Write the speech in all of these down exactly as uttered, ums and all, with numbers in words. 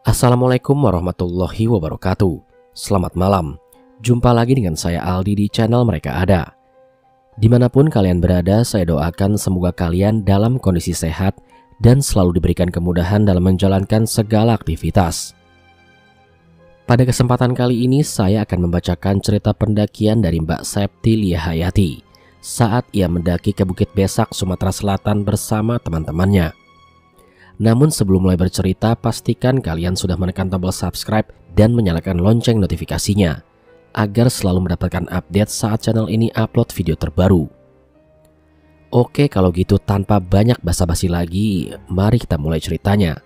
Assalamualaikum warahmatullahi wabarakatuh. Selamat malam. Jumpa lagi dengan saya Aldi di channel Mereka Ada. Dimanapun kalian berada, saya doakan semoga kalian dalam kondisi sehat dan selalu diberikan kemudahan dalam menjalankan segala aktivitas. Pada kesempatan kali ini saya akan membacakan cerita pendakian dari Mbak Septi Liyahayati saat ia mendaki ke Bukit Besak, Sumatera Selatan bersama teman-temannya. Namun sebelum mulai bercerita, pastikan kalian sudah menekan tombol subscribe dan menyalakan lonceng notifikasinya agar selalu mendapatkan update saat channel ini upload video terbaru. Oke, kalau gitu tanpa banyak basa-basi lagi, mari kita mulai ceritanya.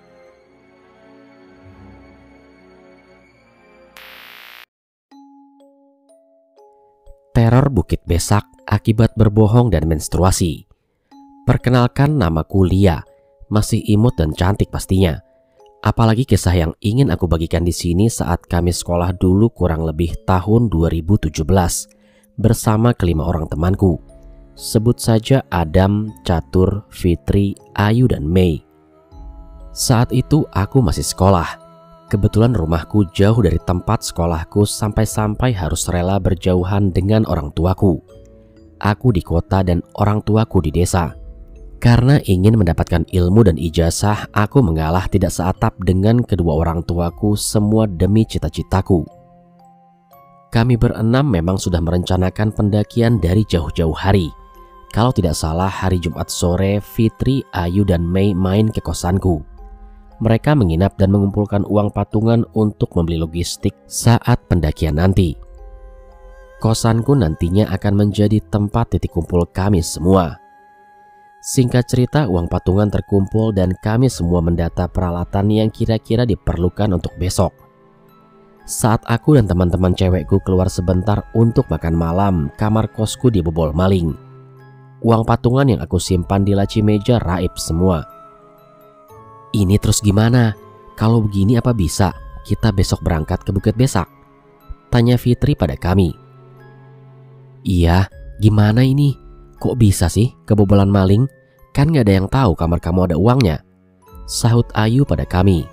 Teror Bukit Besak akibat berbohong dan menstruasi. Perkenalkan, namaku Lia. Masih imut dan cantik pastinya. Apalagi kisah yang ingin aku bagikan di sini saat kami sekolah dulu kurang lebih tahun dua ribu tujuh belas bersama kelima orang temanku. Sebut saja Adam, Catur, Fitri, Ayu, dan Mei. Saat itu aku masih sekolah. Kebetulan rumahku jauh dari tempat sekolahku sampai-sampai harus rela berjauhan dengan orang tuaku. Aku di kota dan orang tuaku di desa. Karena ingin mendapatkan ilmu dan ijazah, aku mengalah tidak seatap dengan kedua orang tuaku, semua demi cita-citaku. Kami berenam memang sudah merencanakan pendakian dari jauh-jauh hari. Kalau tidak salah, hari Jumat sore, Fitri, Ayu, dan Mei main ke kosanku. Mereka menginap dan mengumpulkan uang patungan untuk membeli logistik saat pendakian nanti. Kosanku nantinya akan menjadi tempat titik kumpul kami semua. Singkat cerita, uang patungan terkumpul dan kami semua mendata peralatan yang kira-kira diperlukan untuk besok. Saat aku dan teman-teman cewekku keluar sebentar untuk makan malam, kamar kosku dibobol maling. Uang patungan yang aku simpan di laci meja raib semua. Ini terus gimana? Kalau begini apa bisa kita besok berangkat ke Bukit Besak? Tanya Fitri pada kami. Iya, gimana ini? Kok bisa sih kebobolan maling? Kan gak ada yang tahu kamar kamu ada uangnya, sahut Ayu pada kami.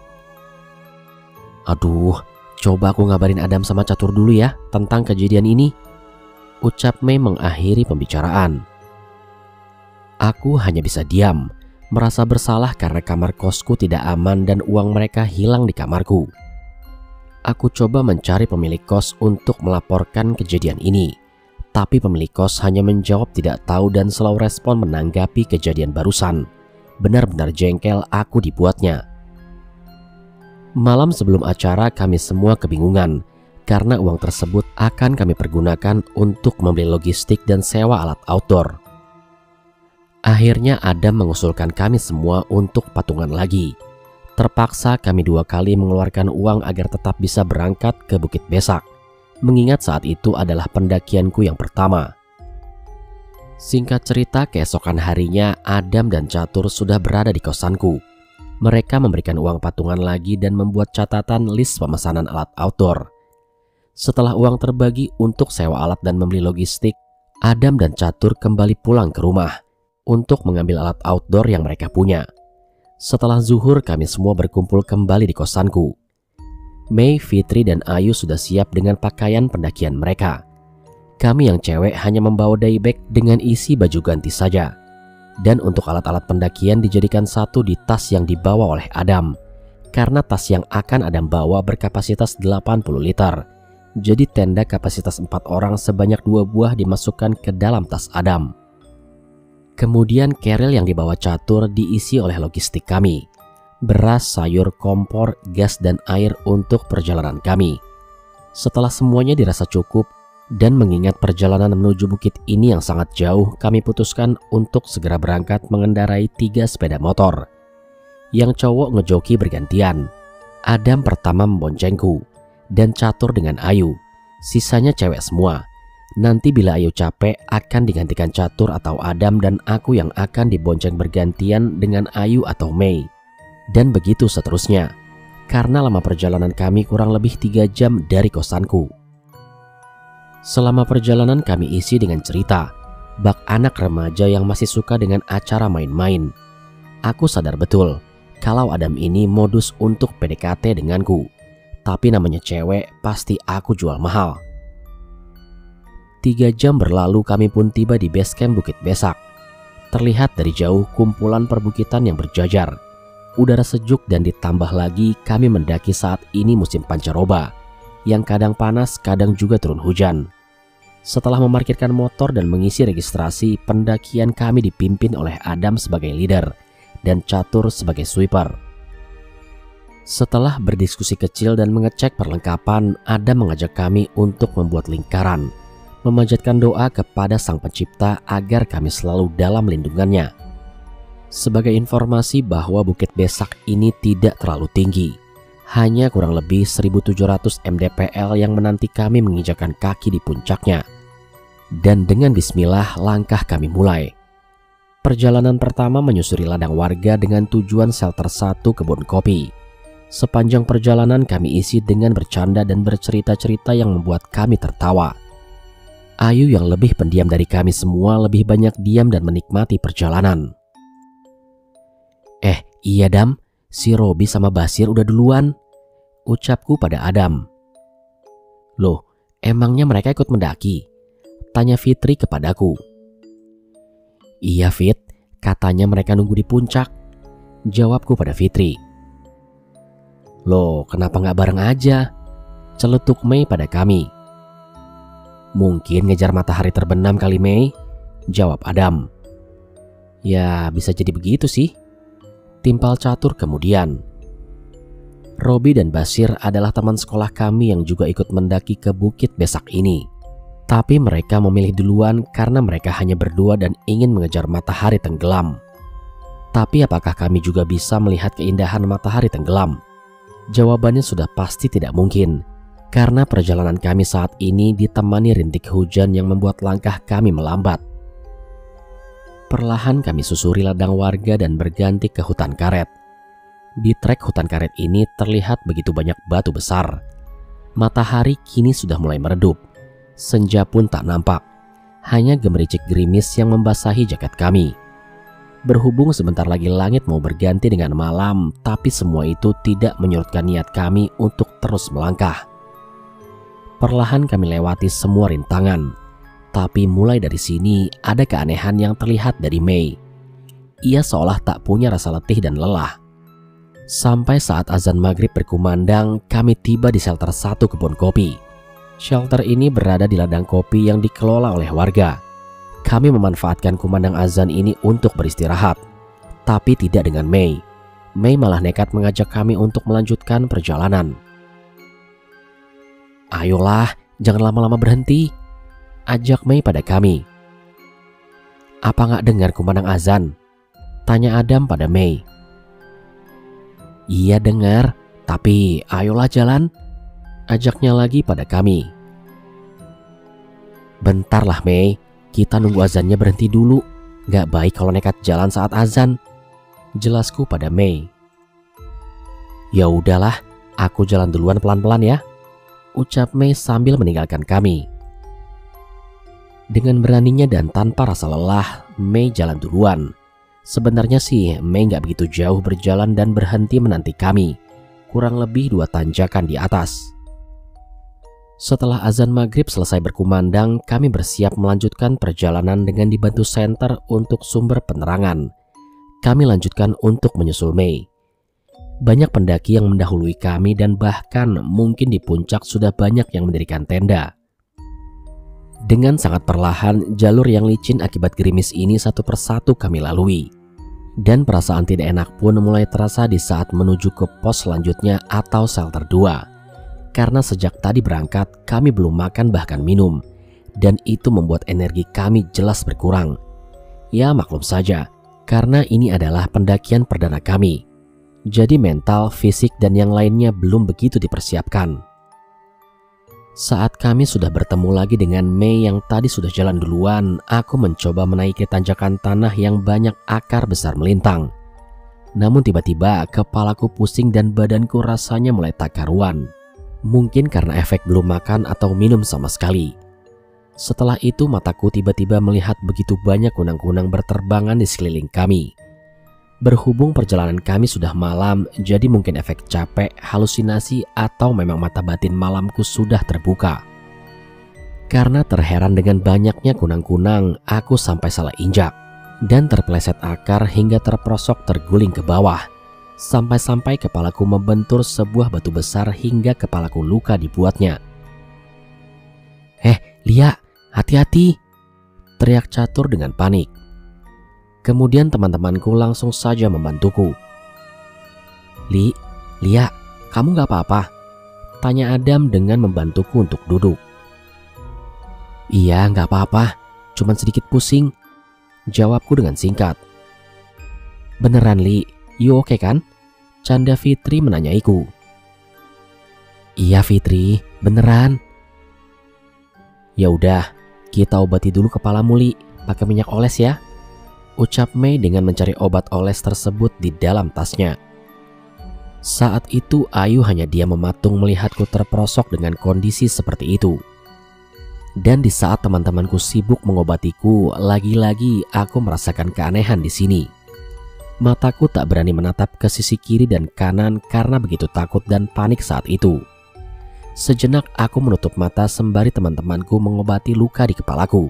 Aduh, coba aku ngabarin Adam sama Catur dulu ya tentang kejadian ini, ucap Mei mengakhiri pembicaraan. Aku hanya bisa diam, merasa bersalah karena kamar kosku tidak aman dan uang mereka hilang di kamarku. Aku coba mencari pemilik kos untuk melaporkan kejadian ini. Tapi pemilik kos hanya menjawab tidak tahu dan selalu respon menanggapi kejadian barusan. Benar-benar jengkel aku dibuatnya. Malam sebelum acara kami semua kebingungan karena uang tersebut akan kami pergunakan untuk membeli logistik dan sewa alat outdoor. Akhirnya Adam mengusulkan kami semua untuk patungan lagi. Terpaksa kami dua kali mengeluarkan uang agar tetap bisa berangkat ke Bukit Besak. Mengingat saat itu adalah pendakianku yang pertama. Singkat cerita, keesokan harinya Adam dan Catur sudah berada di kosanku. Mereka memberikan uang patungan lagi dan membuat catatan list pemesanan alat outdoor. Setelah uang terbagi untuk sewa alat dan membeli logistik, Adam dan Catur kembali pulang ke rumah untuk mengambil alat outdoor yang mereka punya. Setelah zuhur, kami semua berkumpul kembali di kosanku. Mei, Fitri, dan Ayu sudah siap dengan pakaian pendakian mereka. Kami yang cewek hanya membawa daybag dengan isi baju ganti saja. Dan untuk alat-alat pendakian dijadikan satu di tas yang dibawa oleh Adam. Karena tas yang akan Adam bawa berkapasitas delapan puluh liter. Jadi tenda kapasitas empat orang sebanyak dua buah dimasukkan ke dalam tas Adam. Kemudian keril yang dibawa Catur diisi oleh logistik kami. Beras, sayur, kompor, gas, dan air untuk perjalanan kami. Setelah semuanya dirasa cukup dan mengingat perjalanan menuju bukit ini yang sangat jauh, kami putuskan untuk segera berangkat mengendarai tiga sepeda motor. Yang cowok ngejoki bergantian. Adam pertama memboncengku dan Catur dengan Ayu. Sisanya cewek semua. Nanti bila Ayu capek akan digantikan Catur atau Adam dan aku yang akan dibonceng bergantian dengan Ayu atau Mei. Dan begitu seterusnya, karena lama perjalanan kami kurang lebih tiga jam dari kosanku. Selama perjalanan kami isi dengan cerita, bak anak remaja yang masih suka dengan acara main-main. Aku sadar betul, kalau Adam ini modus untuk P D K T denganku. Tapi namanya cewek, pasti aku jual mahal. Tiga jam berlalu, kami pun tiba di base camp Bukit Besak. Terlihat dari jauh kumpulan perbukitan yang berjajar. Udara sejuk dan ditambah lagi kami mendaki saat ini musim pancaroba, yang kadang panas, kadang juga turun hujan. Setelah memarkirkan motor dan mengisi registrasi, pendakian kami dipimpin oleh Adam sebagai leader dan Catur sebagai sweeper. Setelah berdiskusi kecil dan mengecek perlengkapan, Adam mengajak kami untuk membuat lingkaran, memanjatkan doa kepada Sang Pencipta agar kami selalu dalam lindungannya. Sebagai informasi bahwa Bukit Besak ini tidak terlalu tinggi, hanya kurang lebih seribu tujuh ratus mdpl yang menanti kami menginjakan kaki di puncaknya. Dan dengan bismillah langkah kami mulai. Perjalanan pertama menyusuri ladang warga dengan tujuan shelter satu kebun kopi. Sepanjang perjalanan kami isi dengan bercanda dan bercerita-cerita yang membuat kami tertawa. Ayu yang lebih pendiam dari kami semua lebih banyak diam dan menikmati perjalanan. Eh iya Dam, si Robi sama Basir udah duluan, ucapku pada Adam. Loh, emangnya mereka ikut mendaki? Tanya Fitri kepadaku. Iya Fit, katanya mereka nunggu di puncak, jawabku pada Fitri. Loh, kenapa gak bareng aja? Celetuk Mei pada kami. Mungkin ngejar matahari terbenam kali Mei, jawab Adam. Ya bisa jadi begitu sih, timpal Catur kemudian. Robi dan Basir adalah teman sekolah kami yang juga ikut mendaki ke Bukit Besak ini. Tapi mereka memilih duluan karena mereka hanya berdua dan ingin mengejar matahari tenggelam. Tapi apakah kami juga bisa melihat keindahan matahari tenggelam? Jawabannya sudah pasti tidak mungkin, karena perjalanan kami saat ini ditemani rintik hujan yang membuat langkah kami melambat. Perlahan kami susuri ladang warga dan berganti ke hutan karet. Di trek hutan karet ini terlihat begitu banyak batu besar. Matahari kini sudah mulai meredup. Senja pun tak nampak, hanya gemericik gerimis yang membasahi jaket kami. Berhubung sebentar lagi langit mau berganti dengan malam, tapi semua itu tidak menyurutkan niat kami untuk terus melangkah. Perlahan kami lewati semua rintangan, tapi mulai dari sini ada keanehan yang terlihat dari Mei. Ia seolah tak punya rasa letih dan lelah. Sampai saat azan maghrib berkumandang, kami tiba di shelter satu kebun kopi. Shelter ini berada di ladang kopi yang dikelola oleh warga. Kami memanfaatkan kumandang azan ini untuk beristirahat, tapi tidak dengan Mei. Mei malah nekat mengajak kami untuk melanjutkan perjalanan. Ayolah, jangan lama-lama berhenti, ajak Mei pada kami. Apa nggak dengar kumandang azan? Tanya Adam pada Mei. Iya dengar, tapi ayolah jalan, ajaknya lagi pada kami. Bentarlah Mei, kita nunggu azannya berhenti dulu. Gak baik kalau nekat jalan saat azan, jelasku pada Mei. Ya udahlah, aku jalan duluan pelan-pelan ya, ucap Mei sambil meninggalkan kami. Dengan beraninya dan tanpa rasa lelah, Mei jalan duluan. Sebenarnya sih Mei gak begitu jauh berjalan dan berhenti menanti kami, kurang lebih dua tanjakan di atas. Setelah azan maghrib selesai berkumandang, kami bersiap melanjutkan perjalanan dengan dibantu senter untuk sumber penerangan. Kami lanjutkan untuk menyusul Mei. Banyak pendaki yang mendahului kami dan bahkan mungkin di puncak sudah banyak yang mendirikan tenda. Dengan sangat perlahan, jalur yang licin akibat gerimis ini satu persatu kami lalui. Dan perasaan tidak enak pun mulai terasa di saat menuju ke pos selanjutnya atau shelter dua. Karena sejak tadi berangkat, kami belum makan bahkan minum. Dan itu membuat energi kami jelas berkurang. Ya maklum saja, karena ini adalah pendakian perdana kami. Jadi mental, fisik, dan yang lainnya belum begitu dipersiapkan. Saat kami sudah bertemu lagi dengan Mei yang tadi sudah jalan duluan, aku mencoba menaiki tanjakan tanah yang banyak akar besar melintang. Namun tiba-tiba kepalaku pusing dan badanku rasanya mulai tak karuan. Mungkin karena efek belum makan atau minum sama sekali. Setelah itu mataku tiba-tiba melihat begitu banyak kunang-kunang berterbangan di sekeliling kami. Berhubung perjalanan kami sudah malam, jadi mungkin efek capek, halusinasi, atau memang mata batin malamku sudah terbuka. Karena terheran dengan banyaknya kunang-kunang, aku sampai salah injak dan terpeleset akar hingga terperosok terguling ke bawah. Sampai-sampai kepalaku membentur sebuah batu besar hingga kepalaku luka dibuatnya. "Eh, Lia, hati-hati!" teriak Catur dengan panik. Kemudian teman-temanku langsung saja membantuku. "Li, Lia, kamu gak apa-apa?" tanya Adam dengan membantuku untuk duduk. "Iya, gak apa-apa, cuman sedikit pusing," jawabku dengan singkat. "Beneran Li, you oke kan?" canda Fitri menanyaiku. "Iya Fitri, beneran." "Ya udah, kita obati dulu kepalamu Li, pakai minyak oles ya," ucap Mei dengan mencari obat oles tersebut di dalam tasnya. Saat itu Ayu hanya diam mematung melihatku terperosok dengan kondisi seperti itu. Dan di saat teman-temanku sibuk mengobatiku, lagi-lagi aku merasakan keanehan di sini. Mataku tak berani menatap ke sisi kiri dan kanan karena begitu takut dan panik saat itu. Sejenak aku menutup mata sembari teman-temanku mengobati luka di kepalaku.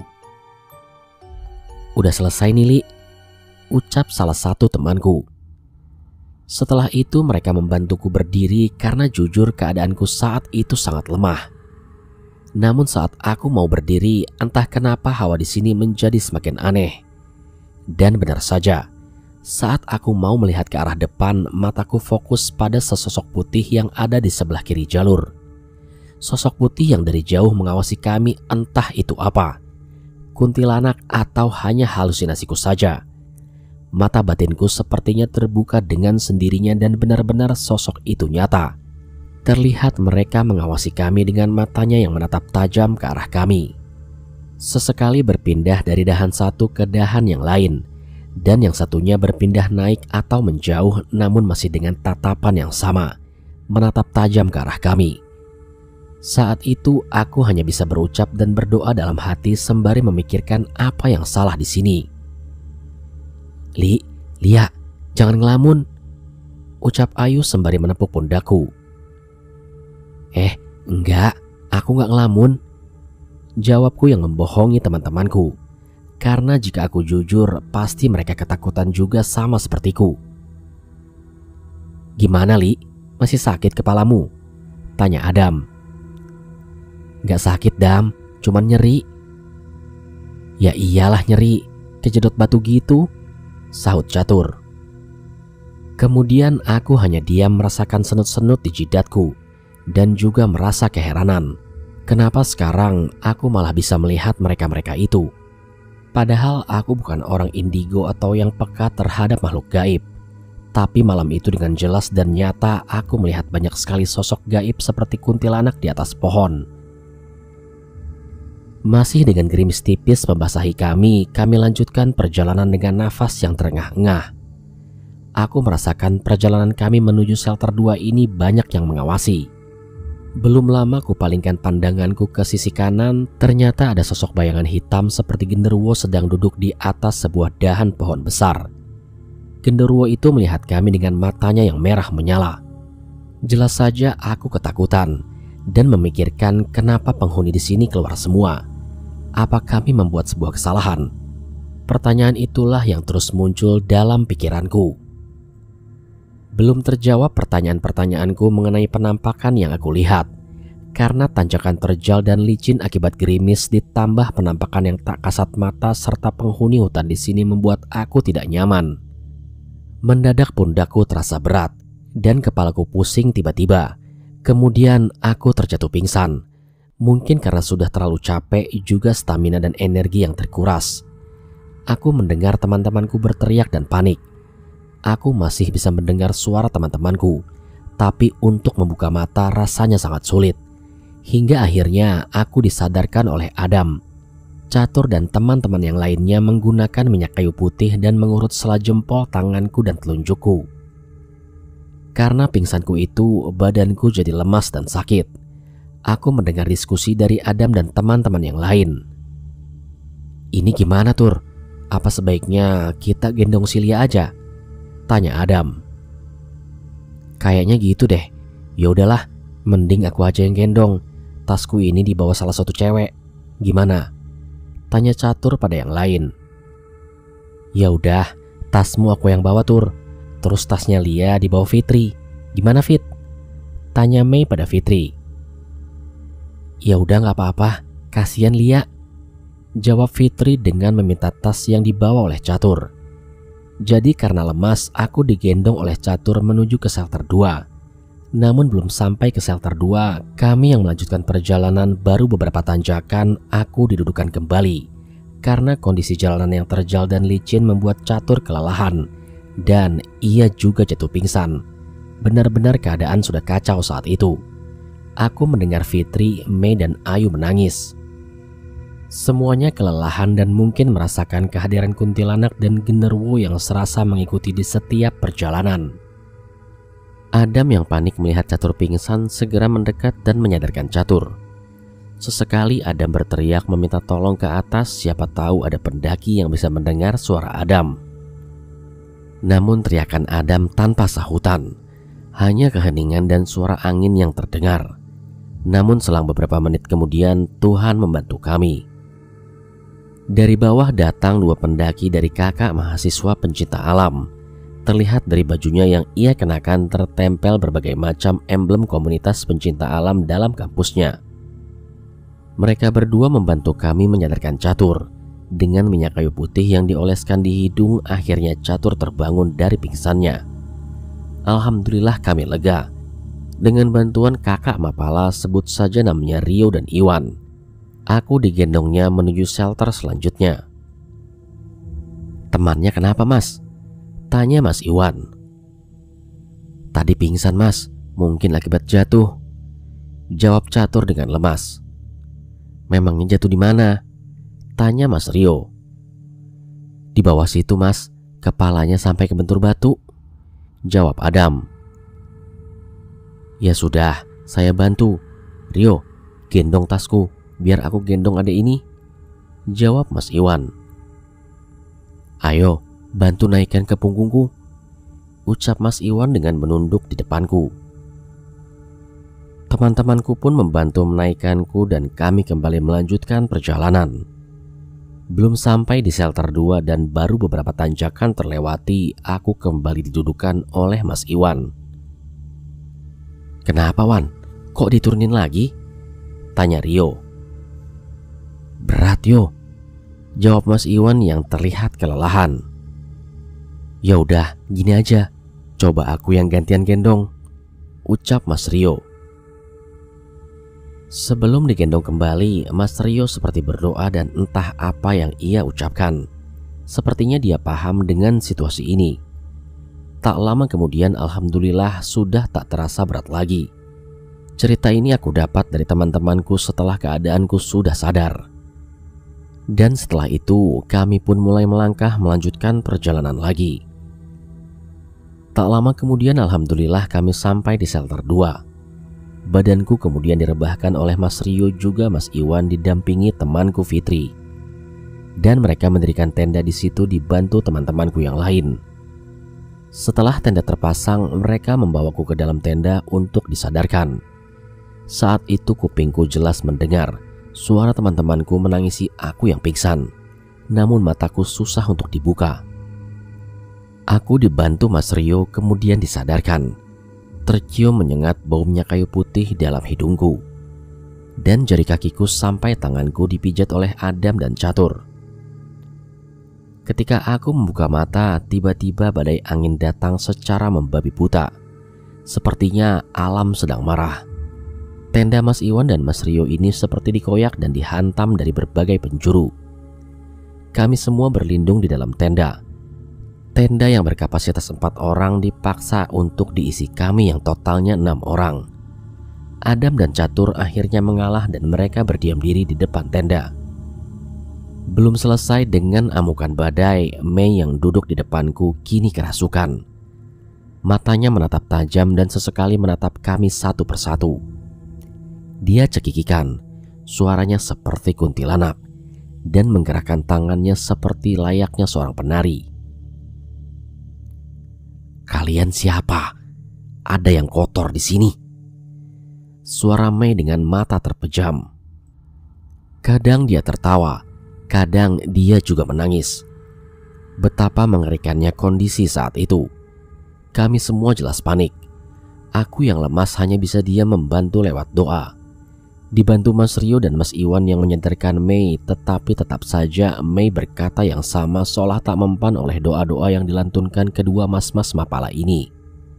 "Udah selesai nih Li," ucap salah satu temanku. Setelah itu mereka membantuku berdiri karena jujur keadaanku saat itu sangat lemah. Namun saat aku mau berdiri, entah kenapa hawa di sini menjadi semakin aneh. Dan benar saja, saat aku mau melihat ke arah depan, mataku fokus pada sesosok putih yang ada di sebelah kiri jalur. Sosok putih yang dari jauh mengawasi kami, entah itu apa, kuntilanak atau hanya halusinasiku saja. Mata batinku sepertinya terbuka dengan sendirinya dan benar-benar sosok itu nyata. Terlihat mereka mengawasi kami dengan matanya yang menatap tajam ke arah kami. Sesekali berpindah dari dahan satu ke dahan yang lain, dan yang satunya berpindah naik atau menjauh namun masih dengan tatapan yang sama, menatap tajam ke arah kami. Saat itu aku hanya bisa berucap dan berdoa dalam hati sembari memikirkan apa yang salah di sini. "Li, Lia, jangan ngelamun," ucap Ayu sembari menepuk pundakku. "Eh, enggak, aku nggak ngelamun," jawabku yang membohongi teman-temanku. Karena jika aku jujur, pasti mereka ketakutan juga sama sepertiku. "Gimana Li, masih sakit kepalamu?" tanya Adam. "Nggak sakit Dam, cuman nyeri." "Ya iyalah nyeri, kejedot batu gitu," sahut Catur. Kemudian aku hanya diam merasakan senut-senut di jidatku dan juga merasa keheranan. Kenapa sekarang aku malah bisa melihat mereka-mereka itu? Padahal aku bukan orang indigo atau yang peka terhadap makhluk gaib. Tapi malam itu dengan jelas dan nyata aku melihat banyak sekali sosok gaib seperti kuntilanak di atas pohon. Masih dengan gerimis tipis membasahi kami, kami lanjutkan perjalanan dengan nafas yang terengah-engah. Aku merasakan perjalanan kami menuju shelter dua ini banyak yang mengawasi. Belum lama kupalingkan pandanganku ke sisi kanan, ternyata ada sosok bayangan hitam seperti genderuwo sedang duduk di atas sebuah dahan pohon besar. Genderuwo itu melihat kami dengan matanya yang merah menyala. Jelas saja aku ketakutan dan memikirkan kenapa penghuni di sini keluar semua. Apa kami membuat sebuah kesalahan? Pertanyaan itulah yang terus muncul dalam pikiranku. Belum terjawab pertanyaan-pertanyaanku mengenai penampakan yang aku lihat, karena tanjakan terjal dan licin akibat gerimis ditambah penampakan yang tak kasat mata serta penghuni hutan di sini membuat aku tidak nyaman. Mendadak pundakku terasa berat dan kepalaku pusing tiba-tiba. Kemudian aku terjatuh pingsan. Mungkin karena sudah terlalu capek, juga stamina dan energi yang terkuras. Aku mendengar teman-temanku berteriak dan panik. Aku masih bisa mendengar suara teman-temanku, tapi untuk membuka mata rasanya sangat sulit. Hingga akhirnya aku disadarkan oleh Adam. Catur dan teman-teman yang lainnya menggunakan minyak kayu putih dan mengurut sela jempol tanganku dan telunjukku. Karena pingsanku itu, badanku jadi lemas dan sakit. Aku mendengar diskusi dari Adam dan teman-teman yang lain. "Ini gimana Tur? Apa sebaiknya kita gendong si Lia aja?" Tanya Adam. Kayaknya gitu deh. Ya udahlah, mending aku aja yang gendong. Tasku ini dibawa salah satu cewek. Gimana? Tanya Catur pada yang lain. Ya udah, tasmu aku yang bawa Tur. Terus tasnya Lia dibawa Fitri. Gimana Fit? Tanya Mei pada Fitri. Ya udah nggak apa-apa, kasihan Lia. Jawab Fitri dengan meminta tas yang dibawa oleh Catur. Jadi karena lemas, aku digendong oleh Catur menuju ke shelter dua. Namun belum sampai ke shelter dua, kami yang melanjutkan perjalanan baru beberapa tanjakan aku didudukkan kembali. Karena kondisi jalanan yang terjal dan licin membuat Catur kelelahan. Dan ia juga jatuh pingsan. Benar-benar keadaan sudah kacau saat itu. Aku mendengar Fitri, Mei dan Ayu menangis. Semuanya kelelahan dan mungkin merasakan kehadiran kuntilanak dan genderuwo yang serasa mengikuti di setiap perjalanan. Adam yang panik melihat Catur pingsan segera mendekat dan menyadarkan Catur. Sesekali Adam berteriak meminta tolong ke atas, siapa tahu ada pendaki yang bisa mendengar suara Adam. Namun teriakan Adam tanpa sahutan, hanya keheningan dan suara angin yang terdengar. Namun selang beberapa menit kemudian Tuhan membantu kami. Dari bawah datang dua pendaki dari kakak mahasiswa pencinta alam. Terlihat dari bajunya yang ia kenakan tertempel berbagai macam emblem komunitas pencinta alam dalam kampusnya. Mereka berdua membantu kami menyadarkan Catur. Dengan minyak kayu putih yang dioleskan di hidung, akhirnya Catur terbangun dari pingsannya. Alhamdulillah kami lega. Dengan bantuan kakak Mapala, sebut saja namanya Rio dan Iwan, aku digendongnya menuju shelter selanjutnya. Temannya kenapa Mas? Tanya Mas Iwan. Tadi pingsan Mas, mungkin akibat jatuh. Jawab Catur dengan lemas. Memangnya jatuh di mana? Tanya Mas Rio. Di bawah situ Mas, kepalanya sampai kebentur batu. Jawab Adam. Ya sudah, saya bantu. Rio, gendong tasku, biar aku gendong adek ini. Jawab Mas Iwan. Ayo, bantu naikkan ke punggungku. Ucap Mas Iwan dengan menunduk di depanku. Teman-temanku pun membantu menaikkanku dan kami kembali melanjutkan perjalanan. Belum sampai di shelter dua dan baru beberapa tanjakan terlewati, aku kembali didudukan oleh Mas Iwan. Kenapa Wan? Kok diturunin lagi? Tanya Rio. Berat yo, jawab Mas Iwan yang terlihat kelelahan. Ya udah, gini aja, coba aku yang gantian gendong, ucap Mas Rio. Sebelum digendong kembali, Mas Rio seperti berdoa dan entah apa yang ia ucapkan. Sepertinya dia paham dengan situasi ini. Tak lama kemudian alhamdulillah sudah tak terasa berat lagi. Cerita ini aku dapat dari teman-temanku setelah keadaanku sudah sadar. Dan setelah itu kami pun mulai melangkah melanjutkan perjalanan lagi. Tak lama kemudian alhamdulillah kami sampai di shelter dua. Badanku kemudian direbahkan oleh Mas Rio juga Mas Iwan didampingi temanku Fitri. Dan mereka mendirikan tenda di situ dibantu teman-temanku yang lain. Setelah tenda terpasang, mereka membawaku ke dalam tenda untuk disadarkan. Saat itu kupingku jelas mendengar suara teman-temanku menangisi aku yang pingsan. Namun mataku susah untuk dibuka. Aku dibantu Mas Rio kemudian disadarkan. Tercium menyengat bau minyak kayu putih dalam hidungku. Dan jari kakiku sampai tanganku dipijat oleh Adam dan Catur. Ketika aku membuka mata, tiba-tiba badai angin datang secara membabi buta. Sepertinya alam sedang marah. Tenda Mas Iwan dan Mas Rio ini seperti dikoyak dan dihantam dari berbagai penjuru. Kami semua berlindung di dalam tenda. Tenda yang berkapasitas empat orang dipaksa untuk diisi kami yang totalnya enam orang. Adam dan Catur akhirnya mengalah dan mereka berdiam diri di depan tenda. Belum selesai dengan amukan badai, Mei yang duduk di depanku kini kerasukan. Matanya menatap tajam dan sesekali menatap kami satu persatu. Dia cekikikan, suaranya seperti kuntilanak, dan menggerakkan tangannya seperti layaknya seorang penari. Kalian siapa? Ada yang kotor di sini. Suara Mei dengan mata terpejam. Kadang dia tertawa, kadang dia juga menangis. Betapa mengerikannya kondisi saat itu. Kami semua jelas panik. Aku yang lemas hanya bisa diam membantu lewat doa. Dibantu Mas Rio dan Mas Iwan yang menyadarkan Mei, tetapi tetap saja Mei berkata yang sama seolah tak mempan oleh doa-doa yang dilantunkan kedua mas-mas mapala ini.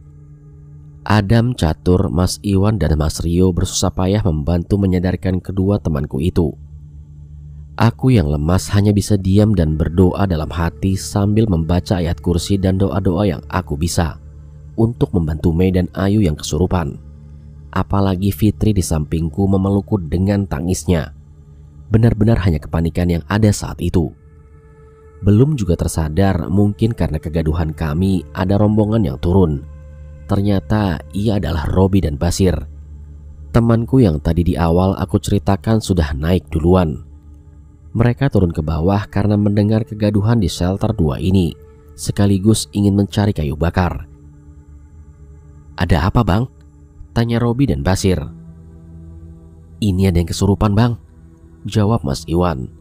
Adam, Catur, Mas Iwan dan Mas Rio bersusah payah membantu menyadarkan kedua temanku itu. Aku yang lemas hanya bisa diam dan berdoa dalam hati sambil membaca ayat kursi dan doa-doa yang aku bisa untuk membantu Mei dan Ayu yang kesurupan. Apalagi Fitri di sampingku memelukku dengan tangisnya. Benar-benar hanya kepanikan yang ada saat itu. Belum juga tersadar, mungkin karena kegaduhan kami, ada rombongan yang turun. Ternyata ia adalah Robi dan Basir. Temanku yang tadi di awal aku ceritakan sudah naik duluan. Mereka turun ke bawah karena mendengar kegaduhan di shelter dua ini, sekaligus ingin mencari kayu bakar. "Ada apa, Bang?" tanya Robi dan Basir. "Ini ada yang kesurupan, Bang," jawab Mas Iwan.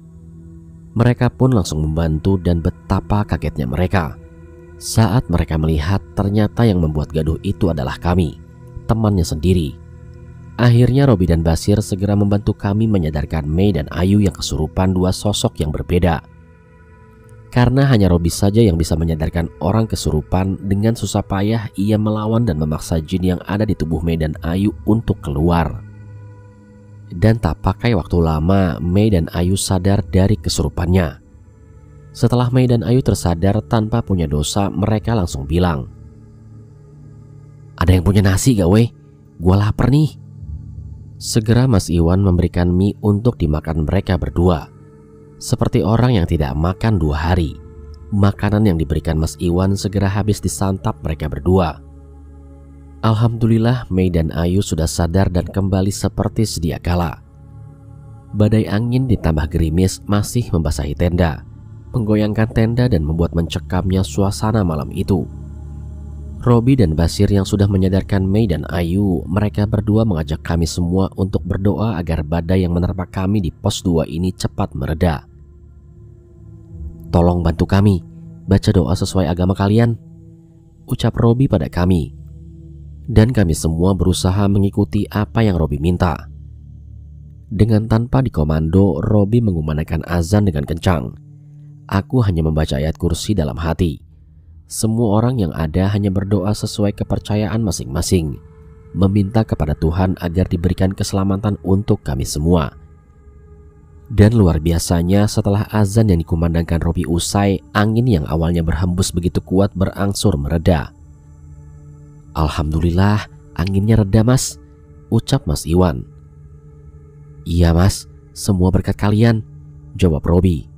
Mereka pun langsung membantu dan betapa kagetnya mereka saat mereka melihat ternyata yang membuat gaduh itu adalah kami, temannya sendiri. Akhirnya Robi dan Basir segera membantu kami menyadarkan Mei dan Ayu yang kesurupan, dua sosok yang berbeda. Karena hanya Robi saja yang bisa menyadarkan orang kesurupan, dengan susah payah ia melawan dan memaksa jin yang ada di tubuh Mei dan Ayu untuk keluar. Dan tak pakai waktu lama, Mei dan Ayu sadar dari kesurupannya. Setelah Mei dan Ayu tersadar tanpa punya dosa, mereka langsung bilang, "Ada yang punya nasi gak weh? Gua lapar nih." Segera Mas Iwan memberikan mie untuk dimakan mereka berdua. Seperti orang yang tidak makan dua hari, makanan yang diberikan Mas Iwan segera habis disantap mereka berdua. Alhamdulillah Mei dan Ayu sudah sadar dan kembali seperti sedia kala. Badai angin ditambah gerimis masih membasahi tenda, menggoyangkan tenda dan membuat mencekamnya suasana malam itu. Robi dan Basir yang sudah menyadarkan Mei dan Ayu, mereka berdua mengajak kami semua untuk berdoa agar badai yang menerpa kami di pos dua ini cepat mereda. "Tolong bantu kami, baca doa sesuai agama kalian," ucap Robi pada kami. Dan kami semua berusaha mengikuti apa yang Robi minta. Dengan tanpa dikomando, Robi mengumandangkan azan dengan kencang. Aku hanya membaca ayat kursi dalam hati. Semua orang yang ada hanya berdoa sesuai kepercayaan masing-masing, meminta kepada Tuhan agar diberikan keselamatan untuk kami semua. Dan luar biasanya setelah azan yang dikumandangkan Robi usai, angin yang awalnya berhembus begitu kuat berangsur mereda. "Alhamdulillah, anginnya reda, Mas," ucap Mas Iwan. "Iya, Mas, semua berkat kalian," jawab Robi.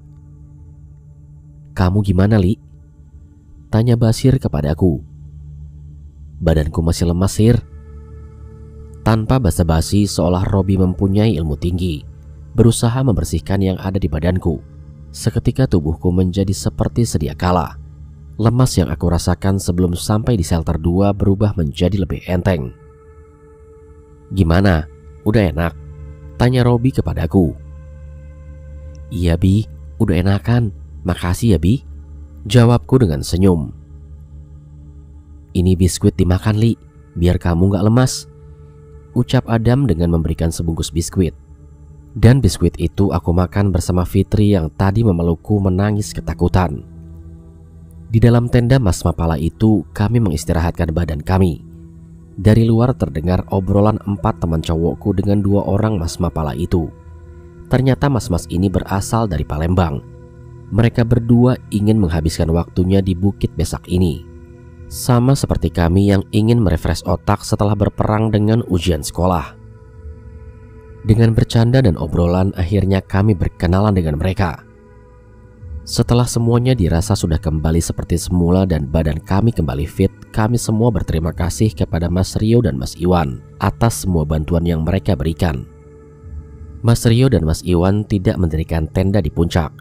"Kamu gimana, Li?" tanya Basir kepadaku. "Badanku masih lemas, Sir." Tanpa basa-basi, seolah Robi mempunyai ilmu tinggi, berusaha membersihkan yang ada di badanku. Seketika tubuhku menjadi seperti sedia kala. Lemas yang aku rasakan sebelum sampai di shelter dua berubah menjadi lebih enteng. "Gimana? Udah enak?" tanya Robi kepadaku. "Iya, Bi, udah enakan. Makasih ya, Bi," jawabku dengan senyum. "Ini biskuit dimakan, Li, biar kamu gak lemas," ucap Adam dengan memberikan sebungkus biskuit. Dan biskuit itu aku makan bersama Fitri yang tadi memelukku menangis ketakutan. Di dalam tenda Mas Mapala itu kami mengistirahatkan badan kami. Dari luar terdengar obrolan empat teman cowokku dengan dua orang Mas Mapala itu. Ternyata mas-mas ini berasal dari Palembang. Mereka berdua ingin menghabiskan waktunya di Bukit Besak ini, sama seperti kami yang ingin merefresh otak setelah berperang dengan ujian sekolah. Dengan bercanda dan obrolan, akhirnya kami berkenalan dengan mereka. Setelah semuanya dirasa sudah kembali seperti semula dan badan kami kembali fit, kami semua berterima kasih kepada Mas Rio dan Mas Iwan atas semua bantuan yang mereka berikan. Mas Rio dan Mas Iwan tidak mendirikan tenda di puncak.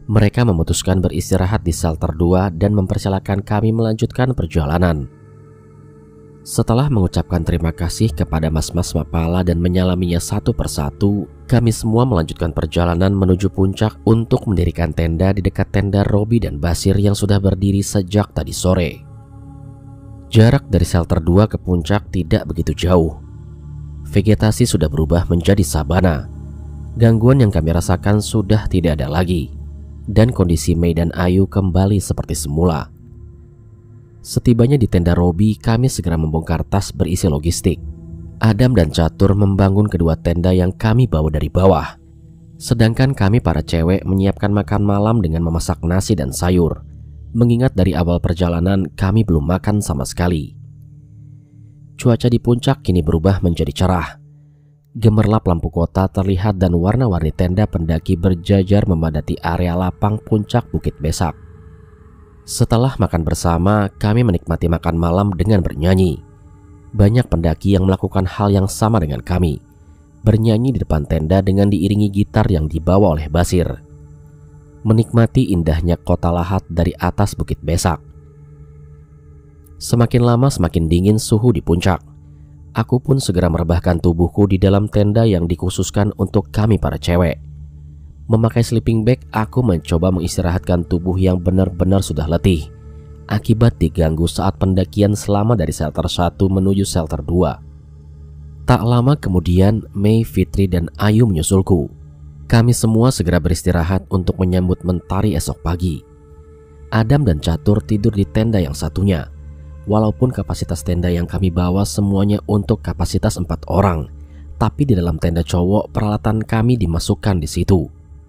Mereka memutuskan beristirahat di shelter dua dan mempersilahkan kami melanjutkan perjalanan. Setelah mengucapkan terima kasih kepada mas-mas Mapala dan menyalaminya satu persatu, kami semua melanjutkan perjalanan menuju puncak untuk mendirikan tenda di dekat tenda Robi dan Basir yang sudah berdiri sejak tadi sore. Jarak dari shelter dua ke puncak tidak begitu jauh. Vegetasi sudah berubah menjadi sabana. Gangguan yang kami rasakan sudah tidak ada lagi, dan kondisi Mei dan Ayu kembali seperti semula. Setibanya di tenda Robi, kami segera membongkar tas berisi logistik. Adam dan Catur membangun kedua tenda yang kami bawa dari bawah. Sedangkan kami para cewek menyiapkan makan malam dengan memasak nasi dan sayur. Mengingat dari awal perjalanan kami belum makan sama sekali. Cuaca di puncak kini berubah menjadi cerah. Gemerlap lampu kota terlihat dan warna-warni tenda pendaki berjajar memadati area lapang puncak Bukit Besak. Setelah makan bersama, kami menikmati makan malam dengan bernyanyi. Banyak pendaki yang melakukan hal yang sama dengan kami, bernyanyi di depan tenda dengan diiringi gitar yang dibawa oleh Basir. Menikmati indahnya kota lahat dari atas Bukit Besak. Semakin lama semakin dingin suhu di puncak. Aku pun segera merebahkan tubuhku di dalam tenda yang dikhususkan untuk kami para cewek. Memakai sleeping bag, aku mencoba mengistirahatkan tubuh yang benar-benar sudah letih akibat diganggu saat pendakian selama dari shelter satu menuju shelter dua. Tak lama kemudian, Mei, Fitri, dan Ayu menyusulku. Kami semua segera beristirahat untuk menyambut mentari esok pagi. Adam dan Catur tidur di tenda yang satunya. Walaupun kapasitas tenda yang kami bawa semuanya untuk kapasitas empat orang, tapi di dalam tenda cowok peralatan kami dimasukkan di situ.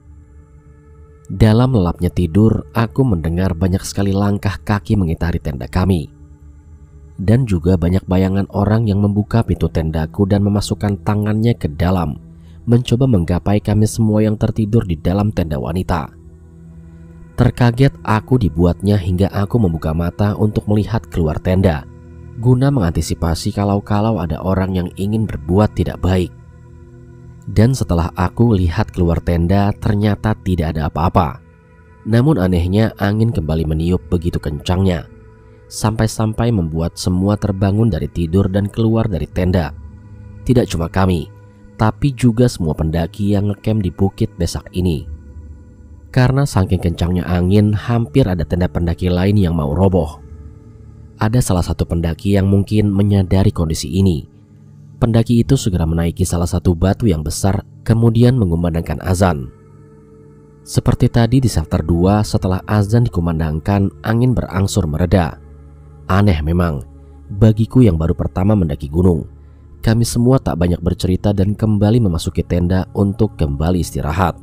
Dalam lelapnya tidur, aku mendengar banyak sekali langkah kaki mengitari tenda kami. Dan juga banyak bayangan orang yang membuka pintu tendaku dan memasukkan tangannya ke dalam, mencoba menggapai kami semua yang tertidur di dalam tenda wanita. Terkaget aku dibuatnya hingga aku membuka mata untuk melihat keluar tenda, guna mengantisipasi kalau-kalau ada orang yang ingin berbuat tidak baik. Dan setelah aku lihat keluar tenda, ternyata tidak ada apa-apa. Namun anehnya angin kembali meniup begitu kencangnya, sampai-sampai membuat semua terbangun dari tidur dan keluar dari tenda. Tidak cuma kami, tapi juga semua pendaki yang ngecamp di Bukit Besak ini. Karena saking kencangnya angin, hampir ada tenda pendaki lain yang mau roboh. Ada salah satu pendaki yang mungkin menyadari kondisi ini. Pendaki itu segera menaiki salah satu batu yang besar, kemudian mengumandangkan azan. Seperti tadi di shelter dua, setelah azan dikumandangkan, angin berangsur mereda. Aneh memang, bagiku yang baru pertama mendaki gunung. Kami semua tak banyak bercerita dan kembali memasuki tenda untuk kembali istirahat.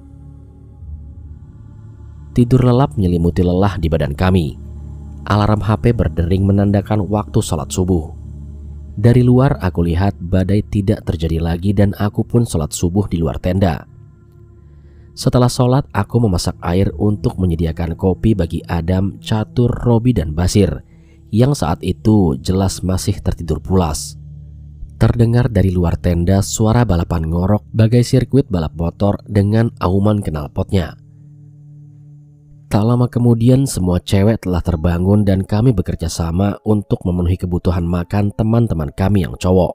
Tidur lelap menyelimuti lelah di badan kami. Alarm H P berdering menandakan waktu sholat subuh. Dari luar aku lihat badai tidak terjadi lagi dan aku pun sholat subuh di luar tenda. Setelah sholat, aku memasak air untuk menyediakan kopi bagi Adam, Catur, Robi, dan Basir yang saat itu jelas masih tertidur pulas. Terdengar dari luar tenda suara balapan ngorok bagai sirkuit balap motor dengan auman knalpotnya. Tak lama kemudian semua cewek telah terbangun dan kami bekerja sama untuk memenuhi kebutuhan makan teman-teman kami yang cowok.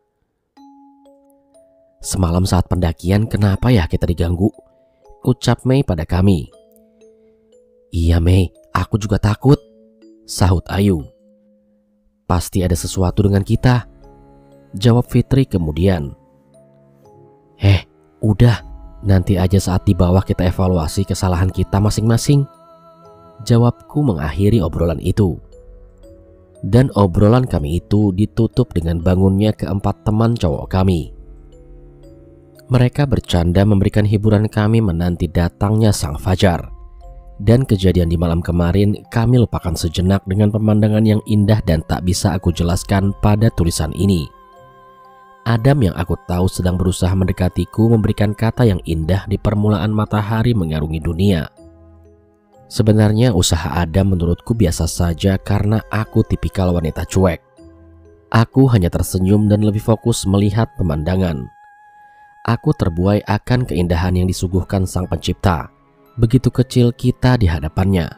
Semalam saat pendakian kenapa ya kita diganggu? Ucap Mei pada kami. Iya Mei, aku juga takut, sahut Ayu. Pasti ada sesuatu dengan kita, jawab Fitri kemudian. Eh, udah. Nanti aja saat di bawah kita evaluasi kesalahan kita masing-masing, jawabku mengakhiri obrolan itu. Dan obrolan kami itu ditutup dengan bangunnya keempat teman cowok kami. Mereka bercanda memberikan hiburan kami menanti datangnya sang fajar. Dan kejadian di malam kemarin kami lupakan sejenak dengan pemandangan yang indah dan tak bisa aku jelaskan pada tulisan ini. Adam yang aku tahu sedang berusaha mendekatiku memberikan kata yang indah di permulaan matahari mengarungi dunia. Sebenarnya usaha Adam menurutku biasa saja karena aku tipikal wanita cuek. Aku hanya tersenyum dan lebih fokus melihat pemandangan. Aku terbuai akan keindahan yang disuguhkan sang pencipta. Begitu kecil kita di hadapannya.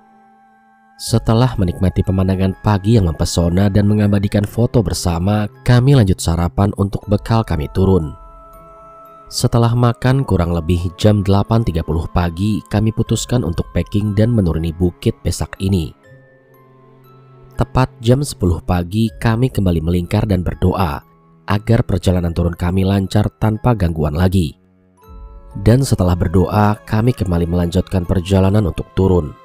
Setelah menikmati pemandangan pagi yang mempesona dan mengabadikan foto bersama, kami lanjut sarapan untuk bekal kami turun. Setelah makan kurang lebih jam delapan tiga puluh pagi, kami putuskan untuk packing dan menuruni bukit Besak ini. Tepat jam sepuluh pagi kami kembali melingkar dan berdoa agar perjalanan turun kami lancar tanpa gangguan lagi. Dan setelah berdoa, kami kembali melanjutkan perjalanan untuk turun.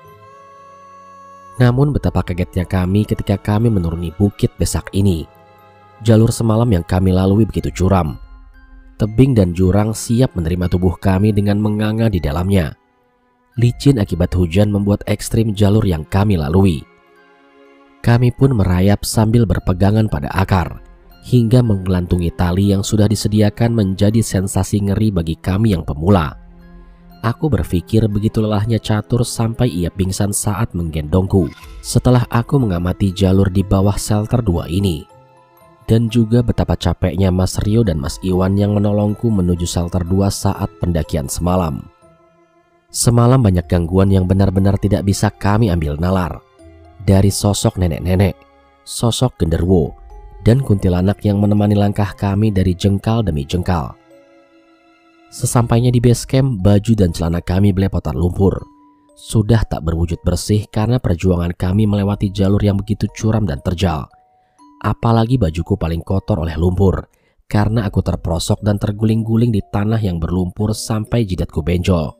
Namun betapa kagetnya kami ketika kami menuruni bukit Besak ini. Jalur semalam yang kami lalui begitu curam. Tebing dan jurang siap menerima tubuh kami dengan menganga di dalamnya. Licin akibat hujan membuat ekstrim jalur yang kami lalui. Kami pun merayap sambil berpegangan pada akar, hingga menggelantungi tali yang sudah disediakan menjadi sensasi ngeri bagi kami yang pemula. Aku berpikir begitu lelahnya Catur sampai ia pingsan saat menggendongku setelah aku mengamati jalur di bawah shelter dua ini. Dan juga betapa capeknya Mas Rio dan Mas Iwan yang menolongku menuju shelter dua saat pendakian semalam. Semalam banyak gangguan yang benar-benar tidak bisa kami ambil nalar. Dari sosok nenek-nenek, sosok genderuwo, dan kuntilanak yang menemani langkah kami dari jengkal demi jengkal. Sesampainya di base camp, baju dan celana kami belepotan lumpur. Sudah tak berwujud bersih karena perjuangan kami melewati jalur yang begitu curam dan terjal. Apalagi bajuku paling kotor oleh lumpur, karena aku terprosok dan terguling-guling di tanah yang berlumpur sampai jidatku benjol.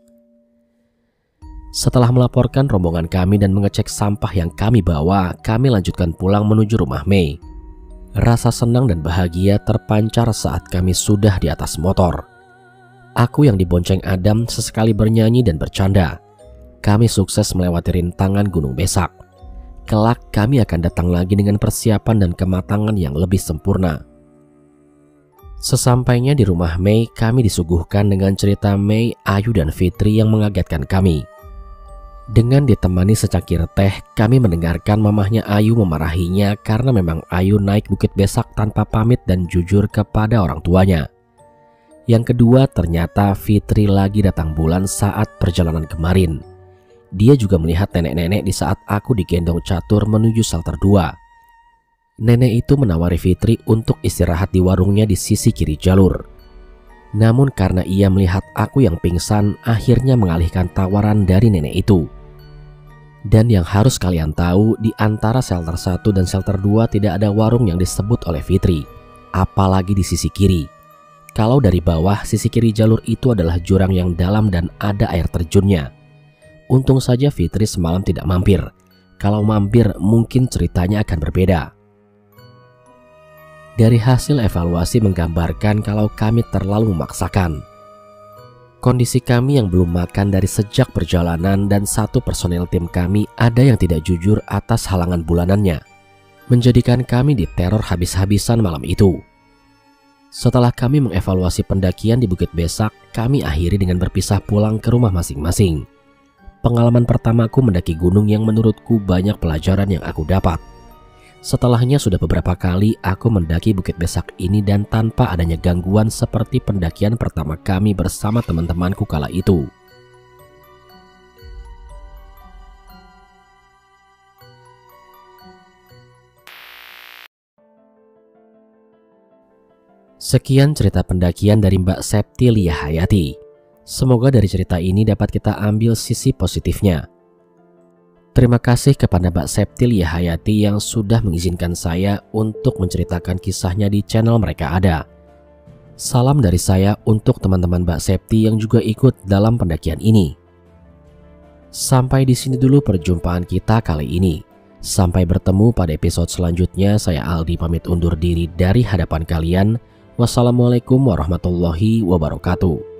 Setelah melaporkan rombongan kami dan mengecek sampah yang kami bawa, kami lanjutkan pulang menuju rumah Mei. Rasa senang dan bahagia terpancar saat kami sudah di atas motor. Aku yang dibonceng Adam sesekali bernyanyi dan bercanda. Kami sukses melewati rintangan Gunung Besak. Kelak kami akan datang lagi dengan persiapan dan kematangan yang lebih sempurna. Sesampainya di rumah Mei, kami disuguhkan dengan cerita Mei, Ayu dan Fitri yang mengagetkan kami. Dengan ditemani secangkir teh, kami mendengarkan mamahnya Ayu memarahinya karena memang Ayu naik Bukit Besak tanpa pamit dan jujur kepada orang tuanya. Yang kedua, ternyata Fitri lagi datang bulan saat perjalanan kemarin. Dia juga melihat nenek-nenek di saat aku digendong Catur menuju shelter dua. Nenek itu menawari Fitri untuk istirahat di warungnya di sisi kiri jalur. Namun karena ia melihat aku yang pingsan, akhirnya mengalihkan tawaran dari nenek itu. Dan yang harus kalian tahu, di antara shelter satu dan shelter dua tidak ada warung yang disebut oleh Fitri, apalagi di sisi kiri. Kalau dari bawah, sisi kiri jalur itu adalah jurang yang dalam dan ada air terjunnya. Untung saja Fitri semalam tidak mampir. Kalau mampir, mungkin ceritanya akan berbeda. Dari hasil evaluasi menggambarkan kalau kami terlalu memaksakan. Kondisi kami yang belum makan dari sejak perjalanan dan satu personel tim kami ada yang tidak jujur atas halangan bulanannya, menjadikan kami diteror habis-habisan malam itu. Setelah kami mengevaluasi pendakian di Bukit Besak, kami akhiri dengan berpisah pulang ke rumah masing-masing. Pengalaman pertamaku mendaki gunung yang menurutku banyak pelajaran yang aku dapat. Setelahnya sudah beberapa kali aku mendaki Bukit Besak ini dan tanpa adanya gangguan seperti pendakian pertama kami bersama teman-temanku kala itu. Sekian cerita pendakian dari Mbak Septi Lia Hayati. Semoga dari cerita ini dapat kita ambil sisi positifnya. Terima kasih kepada Mbak Septi Lia Hayati yang sudah mengizinkan saya untuk menceritakan kisahnya di channel Mereka Ada. Salam dari saya untuk teman-teman Mbak Septi yang juga ikut dalam pendakian ini. Sampai di sini dulu perjumpaan kita kali ini. Sampai bertemu pada episode selanjutnya. Saya Aldi pamit undur diri dari hadapan kalian. Wassalamualaikum warahmatullahi wabarakatuh.